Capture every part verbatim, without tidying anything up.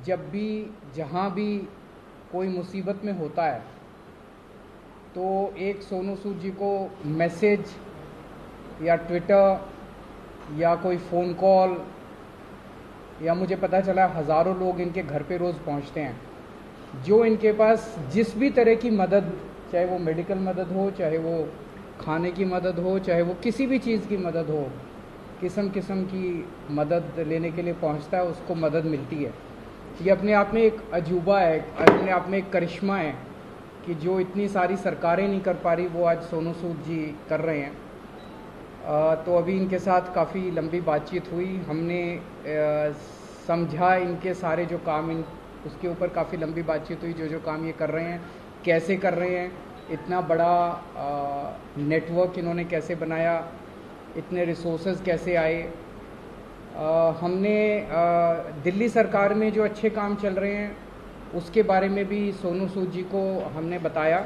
जब भी जहाँ भी कोई मुसीबत में होता है तो एक सोनू सूद जी को मैसेज या ट्विटर या कोई फ़ोन कॉल या मुझे पता चला हज़ारों लोग इनके घर पे रोज़ पहुंचते हैं, जो इनके पास जिस भी तरह की मदद, चाहे वो मेडिकल मदद हो, चाहे वो खाने की मदद हो, चाहे वो किसी भी चीज़ की मदद हो, किस्म किस्म की मदद लेने के लिए पहुंचता है, उसको मदद मिलती है। ये अपने आप में एक अजूबा है, अपने आप में एक करिश्मा है कि जो इतनी सारी सरकारें नहीं कर पा रही वो आज सोनू सूद जी कर रहे हैं। आ, तो अभी इनके साथ काफ़ी लंबी बातचीत हुई, हमने आ, समझा इनके सारे जो काम, इन उसके ऊपर काफ़ी लंबी बातचीत हुई, जो जो काम ये कर रहे हैं कैसे कर रहे हैं, इतना बड़ा आ, नेटवर्क इन्होंने कैसे बनाया, इतने रिसोर्सेज कैसे आए। आ, हमने आ, दिल्ली सरकार में जो अच्छे काम चल रहे हैं उसके बारे में भी सोनू सूद जी को हमने बताया।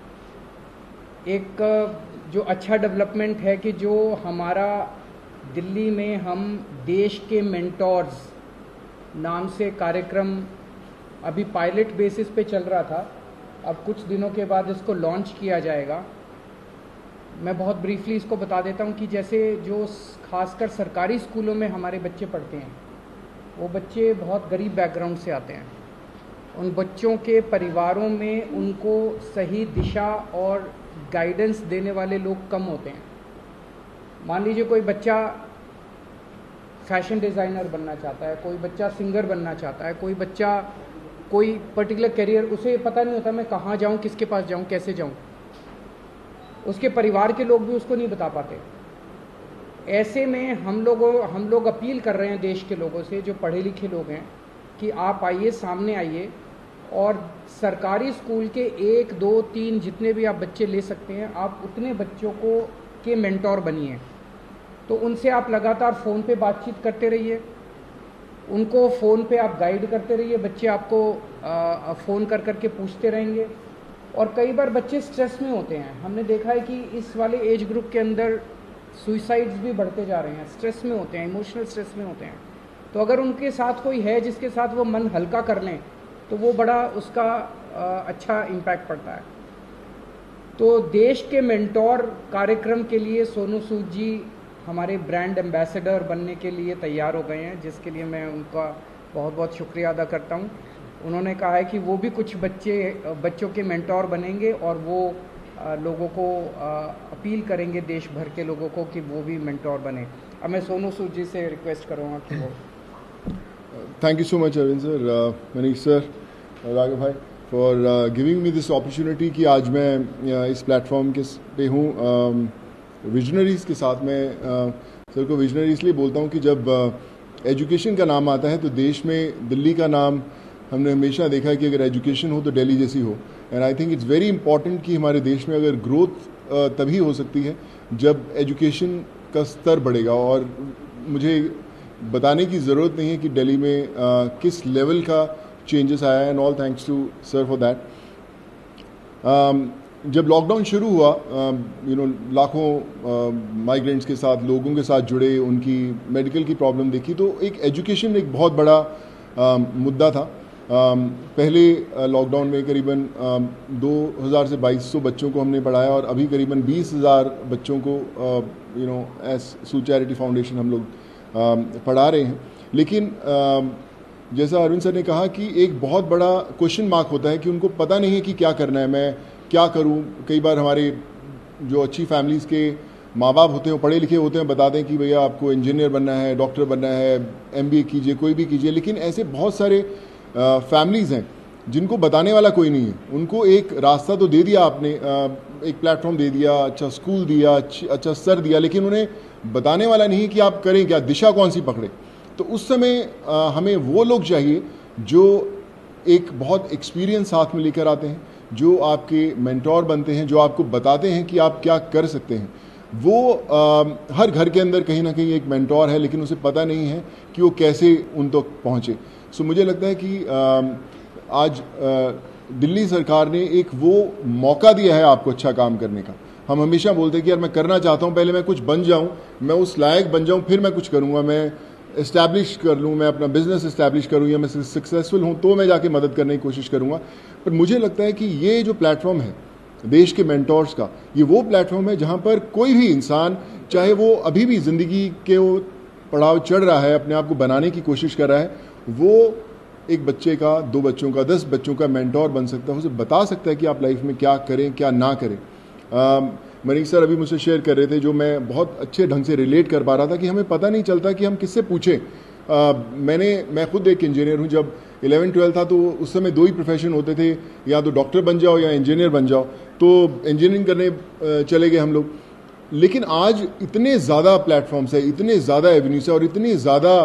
एक जो अच्छा डेवलपमेंट है कि जो हमारा दिल्ली में हम देश के मेंटोर्स नाम से कार्यक्रम अभी पायलट बेसिस पे चल रहा था, अब कुछ दिनों के बाद इसको लॉन्च किया जाएगा। मैं बहुत ब्रीफली इसको बता देता हूँ कि जैसे जो खासकर सरकारी स्कूलों में हमारे बच्चे पढ़ते हैं, वो बच्चे बहुत गरीब बैकग्राउंड से आते हैं। उन बच्चों के परिवारों में उनको सही दिशा और गाइडेंस देने वाले लोग कम होते हैं। मान लीजिए कोई बच्चा फैशन डिज़ाइनर बनना चाहता है, कोई बच्चा सिंगर बनना चाहता है, कोई बच्चा कोई पर्टिकुलर करियर, उसे पता नहीं होता मैं कहाँ जाऊँ, किसके पास जाऊँ, कैसे जाऊँ। उसके परिवार के लोग भी उसको नहीं बता पाते। ऐसे में हम लोगों हम लोग अपील कर रहे हैं देश के लोगों से, जो पढ़े लिखे लोग हैं, कि आप आइए, सामने आइए और सरकारी स्कूल के एक दो तीन जितने भी आप बच्चे ले सकते हैं, आप उतने बच्चों को के मेंटोर बनिए। तो उनसे आप लगातार फ़ोन पे बातचीत करते रहिए, उनको फ़ोन पे आप गाइड करते रहिए, बच्चे आपको फ़ोन कर कर के पूछते रहेंगे। और कई बार बच्चे स्ट्रेस में होते हैं, हमने देखा है कि इस वाले एज ग्रुप के अंदर सुइसाइड्स भी बढ़ते जा रहे हैं, स्ट्रेस में होते हैं, इमोशनल स्ट्रेस में होते हैं। तो अगर उनके साथ कोई है जिसके साथ वो मन हल्का कर लें तो वो बड़ा उसका अच्छा इम्पैक्ट पड़ता है। तो देश के मेंटोर कार्यक्रम के लिए सोनू सूद जी हमारे ब्रांड एम्बेसडर बनने के लिए तैयार हो गए हैं, जिसके लिए मैं उनका बहुत बहुत शुक्रिया अदा करता हूं। उन्होंने कहा है कि वो भी कुछ बच्चे बच्चों के मेंटोर बनेंगे और वो आ, लोगों को आ, अपील करेंगे, देश भर के लोगों को, कि वो भी मेंटोर बने। अब मैं सोनू सूद जी से रिक्वेस्ट करूँगा कि वो Thank you so much, Arvind sir, uh, Manish sir, Raghav bhai, for uh, giving me this opportunity कि आज मैं uh, इस प्लेटफॉर्म के पे हूँ विजनरीज um, के साथ। मैं सर uh, को विजनरी इसलिए बोलता हूँ कि जब एजुकेशन uh, का नाम आता है तो देश में दिल्ली का नाम हमने हमेशा देखा है कि अगर एजुकेशन हो तो दिल्ली जैसी हो। And I think it's very important कि हमारे देश में अगर ग्रोथ uh, तभी हो सकती है जब एजुकेशन का स्तर बढ़ेगा। और मुझे बताने की ज़रूरत नहीं है कि दिल्ली में uh, किस लेवल का चेंजेस आया है, and all thanks to sir for that. जब लॉकडाउन शुरू हुआ, यू नो लाखों माइग्रेंट्स के साथ, लोगों के साथ जुड़े, उनकी मेडिकल की प्रॉब्लम देखी, तो एक एजुकेशन एक बहुत बड़ा uh, मुद्दा था। uh, पहले लॉकडाउन uh, में करीबन uh, दो हज़ार से बाईस सौ बच्चों को हमने पढ़ाया और अभी करीबन बीस हज़ार बच्चों को you know as Sood charity foundation हम लोग पढ़ा रहे हैं। लेकिन जैसा अरविंद सर ने कहा कि एक बहुत बड़ा क्वेश्चन मार्क होता है कि उनको पता नहीं है कि क्या करना है, मैं क्या करूं। कई बार हमारे जो अच्छी फैमिलीज़ के माँ बाप होते हैं, पढ़े लिखे होते हैं, बताते हैं कि भैया आपको इंजीनियर बनना है, डॉक्टर बनना है, एमबीए कीजिए, कोई भी कीजिए। लेकिन ऐसे बहुत सारे फैमिलीज़ हैं जिनको बताने वाला कोई नहीं है। उनको एक रास्ता तो दे दिया आपने, एक प्लेटफॉर्म दे दिया, अच्छा स्कूल दिया, अच्छा सर दिया, लेकिन उन्हें बताने वाला नहीं कि आप करें क्या, दिशा कौन सी पकड़े। तो उस समय आ, हमें वो लोग चाहिए जो एक बहुत एक्सपीरियंस साथ में लेकर आते हैं, जो आपके मेंटोर बनते हैं, जो आपको बताते हैं कि आप क्या कर सकते हैं। वो आ, हर घर के अंदर कहीं ना कहीं एक मेंटोर है, लेकिन उसे पता नहीं है कि वो कैसे उन तक पहुँचे। सो मुझे लगता है कि आ, आज आ, दिल्ली सरकार ने एक वो मौका दिया है आपको अच्छा काम करने का। हम हमेशा बोलते हैं कि यार मैं करना चाहता हूँ, पहले मैं कुछ बन जाऊँ, मैं उस लायक बन जाऊँ, फिर मैं कुछ करूँगा। मैं इस्टेब्लिश कर लूँ, मैं अपना बिजनेस इस्टेब्लिश करूँ या मैं सक्सेसफुल हूँ तो मैं जाके मदद करने की कोशिश करूँगा। पर मुझे लगता है कि ये जो प्लेटफॉर्म है देश के मेंटोर्स का, ये वो प्लेटफॉर्म है जहाँ पर कोई भी इंसान, चाहे वो अभी भी ज़िंदगी के वो पड़ाव चढ़ रहा है, अपने आप को बनाने की कोशिश कर रहा है, वो एक बच्चे का, दो बच्चों का, दस बच्चों का मेंटोर बन सकता है, उसे बता सकता है कि आप लाइफ में क्या करें क्या ना करें। मनीष सर अभी मुझसे शेयर कर रहे थे, जो मैं बहुत अच्छे ढंग से रिलेट कर पा रहा था कि हमें पता नहीं चलता कि हम किससे पूछें। आ, मैंने मैं खुद एक इंजीनियर हूं, जब इलेवन ट्वेल्थ था तो उस समय दो ही प्रोफेशन होते थे, या तो डॉक्टर बन जाओ या इंजीनियर बन जाओ, तो इंजीनियरिंग करने चले गए हम लोग। लेकिन आज इतने ज़्यादा प्लेटफॉर्म्स है, इतने ज़्यादा एवेन्यूज है और इतने ज़्यादा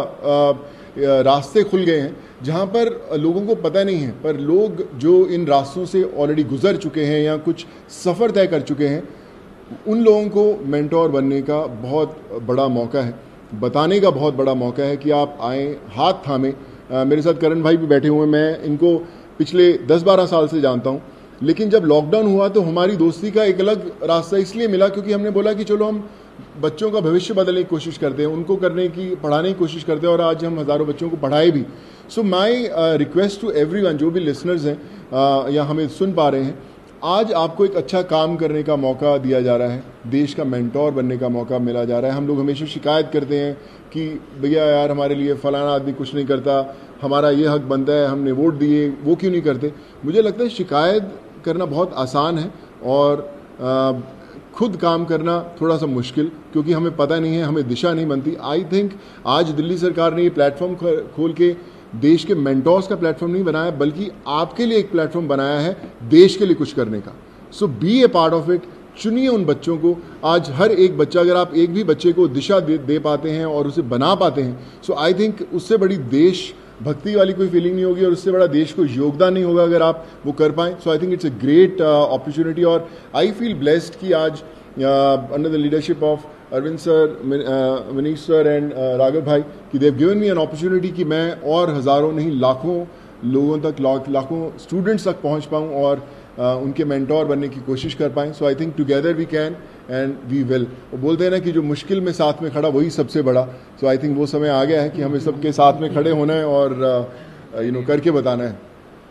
रास्ते खुल गए हैं जहाँ पर लोगों को पता नहीं है, पर लोग जो इन रास्तों से ऑलरेडी गुजर चुके हैं या कुछ सफ़र तय कर चुके हैं, उन लोगों को मेंटोर बनने का बहुत बड़ा मौका है, बताने का बहुत बड़ा मौका है कि आप आएँ, हाथ थामें। मेरे साथ करण भाई भी बैठे हुए हैं, मैं इनको पिछले दस बारह साल से जानता हूँ, लेकिन जब लॉकडाउन हुआ तो हमारी दोस्ती का एक अलग रास्ता इसलिए मिला क्योंकि हमने बोला कि चलो हम बच्चों का भविष्य बदलने की कोशिश करते हैं, उनको करने की पढ़ाने की कोशिश करते हैं, और आज हम हज़ारों बच्चों को पढ़ाए भी। So my request to everyone, जो भी लिसनर्स हैं uh, या हमें सुन पा रहे हैं, आज आपको एक अच्छा काम करने का मौका दिया जा रहा है, देश का मेंटोर बनने का मौका मिला जा रहा है। हम लोग हमेशा शिकायत करते हैं कि भैया यार हमारे लिए फलाना आदमी कुछ नहीं करता, हमारा ये हक बनता है, हमने वोट दिए, वो क्यों नहीं करते। मुझे लगता है शिकायत करना बहुत आसान है और आ, खुद काम करना थोड़ा सा मुश्किल, क्योंकि हमें पता नहीं है, हमें दिशा नहीं बनती। आई थिंक आज दिल्ली सरकार ने ये प्लेटफॉर्म खोल के देश के मेंटोर्स का प्लेटफॉर्म नहीं बनाया, बल्कि आपके लिए एक प्लेटफॉर्म बनाया है देश के लिए कुछ करने का। So be a part of it. चुनिए उन बच्चों को। आज हर एक बच्चा, अगर आप एक भी बच्चे को दिशा दे, दे पाते हैं और उसे बना पाते हैं, सो आई थिंक उससे बड़ी देश भक्ति वाली कोई फीलिंग नहीं होगी और उससे बड़ा देश को योगदान नहीं होगा अगर आप वो कर पाएं। So I think it's a great opportunity और आई फील ब्लेस्ड कि आज under the leadership of Arvind sir, Manish sir and Raghav भाई, कि they've given me an opportunity कि मैं और हज़ारों नहीं लाखों लोगों तक, लाखों स्टूडेंट्स तक पहुंच पाऊं और Uh, उनके मेंटोर बनने की कोशिश कर पाएं। So I think together we can and we will. वो बोलते हैं ना कि जो मुश्किल में साथ में खड़ा वही सबसे बड़ा। सो आई थिंक वो समय आ गया है कि हमें सबके साथ में खड़े होना है और यू नो करके बताना है।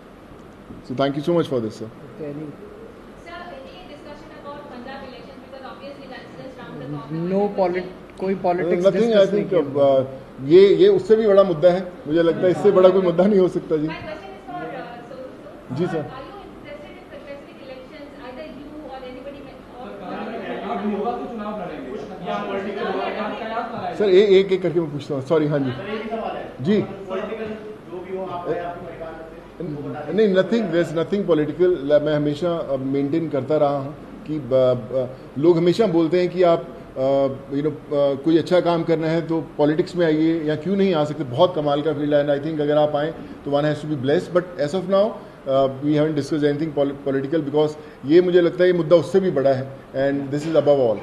So thank you so much for this sir. No पॉलिट कोई पॉलिटिक्स नथिंग। आई थिंक ये ये उससे भी बड़ा मुद्दा है, मुझे लगता है इससे बड़ा कोई मुद्दा नहीं हो सकता। जी जी सर। सर ए, एक एक करके मैं पूछता हूँ, सॉरी। हाँ जी जी। नहीं, nothing, there is nothing political. मैं हमेशा मेंटेन करता रहा हूँ कि ब, लोग हमेशा बोलते हैं कि आप यू नो कोई अच्छा काम करना है तो पॉलिटिक्स में आइए, या क्यों नहीं आ सकते। बहुत कमाल का फील्ड है एंड आई थिंक अगर आप आएँ तो one has to be blessed. But as of now we haven't discussed anything political, because ये मुझे लगता है ये मुद्दा उससे भी बड़ा है and this is above all.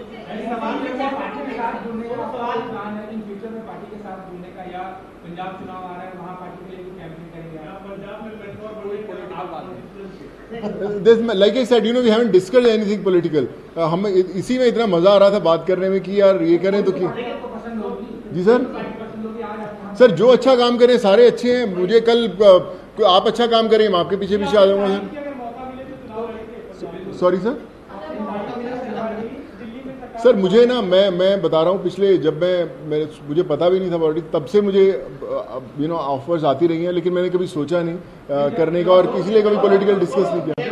Like I said, you know we haven't discussed anything political. हमें इसी में इतना मजा आ रहा था बात करने में कि यार ये करें तो क्यों। जी सर। सर जो अच्छा काम करें सारे अच्छे हैं। मुझे कल आप अच्छा काम करें, मैं आपके पीछे पीछे आ जाऊंगा सर। Sorry sir. सर मुझे ना, मैं मैं बता रहा हूँ, पिछले जब मैं मेरे मुझे पता भी नहीं था पॉलिटिक्स, तब से मुझे यू नो ऑफर्स आती रही हैं, लेकिन मैंने कभी सोचा नहीं आ, करने का, और इसलिए कभी पॉलिटिकल डिस्कस नहीं किया।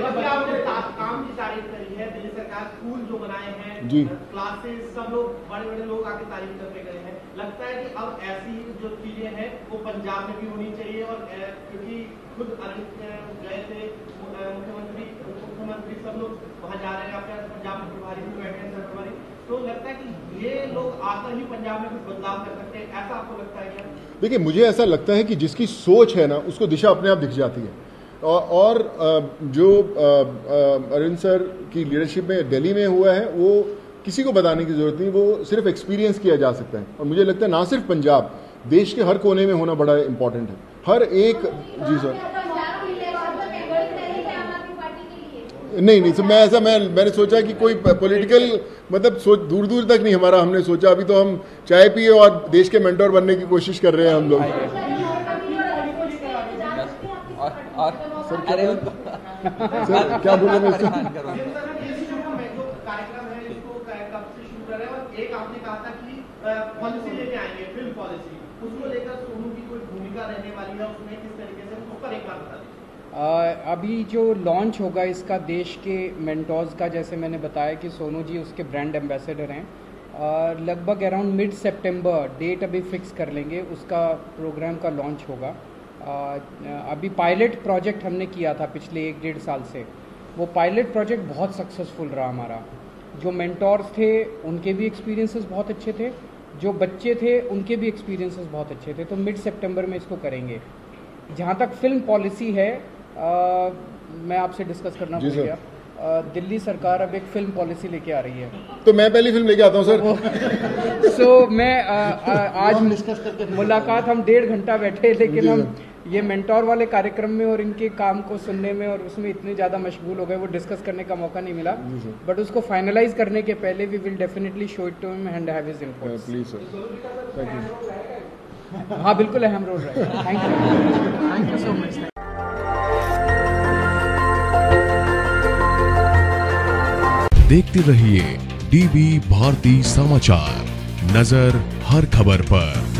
जी क्लासेस, सब लोग बड़े बड़े लोग आके तारीफ करते गए हैं। लगता है कि अब ऐसी जो चीजें हैं वो पंजाब में भी होनी चाहिए, और क्योंकि खुद अरविंद गए थे, मुख्यमंत्री मुख्यमंत्री सब लोग वहाँ जा रहे हैं, आपके पंजाब में प्रभारी भी बैठे हैं, प्रभारी, तो लगता है कि ये लोग आकर ही पंजाब में कुछ बदलाव कर सकते हैं, ऐसा आपको लगता है क्या? देखिए, मुझे ऐसा लगता है कि जिसकी सोच है ना उसको दिशा अपने आप दिख जाती है, और जो अरविंद सर की लीडरशिप में दिल्ली में हुआ है वो किसी को बताने की जरूरत नहीं, वो सिर्फ एक्सपीरियंस किया जा सकता है। और मुझे लगता है ना सिर्फ पंजाब, देश के हर कोने में होना बड़ा इंपॉर्टेंट है। हर एक। जी सर। नहीं नहीं, तो मैं ऐसा मैं मैंने सोचा कि कोई पॉलिटिकल मतलब सोच दूर दूर तक नहीं हमारा हमने सोचा। अभी तो हम चाय पिए और देश के मेंटोर बनने की कोशिश कर रहे हैं हम लोग। सर क्या सर क्या बोल रहे हैं? एक आपने कहा था कि पॉलिसी लेके आएंगे, फिल्म पॉलिसी, उसको लेकर सोनू की कोई भूमिका रहने वाली है उसमें, किस तरीके से, उस पर एक बार बता दीजिए। अभी जो लॉन्च होगा इसका देश के मेंटोर्स का, जैसे मैंने बताया कि सोनू जी उसके ब्रांड एम्बेसडर हैं, और लगभग अराउंड मिड सितंबर डेट अभी फिक्स कर लेंगे, उसका प्रोग्राम का लॉन्च होगा। अभी पायलट प्रोजेक्ट हमने किया था पिछले एक डेढ़ साल से, वो पायलट प्रोजेक्ट बहुत सक्सेसफुल रहा हमारा। जो मेंटोर्स थे उनके भी एक्सपीरियंसेस बहुत अच्छे थे, जो बच्चे थे उनके भी एक्सपीरियंसेस बहुत अच्छे थे। तो मिड सितंबर में इसको करेंगे। जहाँ तक फिल्म पॉलिसी है, आ, मैं आपसे डिस्कस करना भूल गया, दिल्ली सरकार अब एक फिल्म पॉलिसी लेके आ रही है, तो मैं पहली फिल्म लेके आता हूँ सर। सो so, मैं आ, आ, आज मुलाकात हम डेढ़ घंटा बैठे, लेकिन हम ये मेंटोर वाले कार्यक्रम में और इनके काम को सुनने में और उसमें इतने ज़्यादा मशगूल हो गए, वो डिस्कस करने का मौका नहीं मिला। बट उसको फाइनलाइज करने के पहले we will definitely show it to him and have his input. Please sir, thank you. हाँ बिल्कुल अहम रोल रहेगा। Thank you, thank you so much. देखते रहिए डीबी भारती समाचार, नजर हर खबर पर।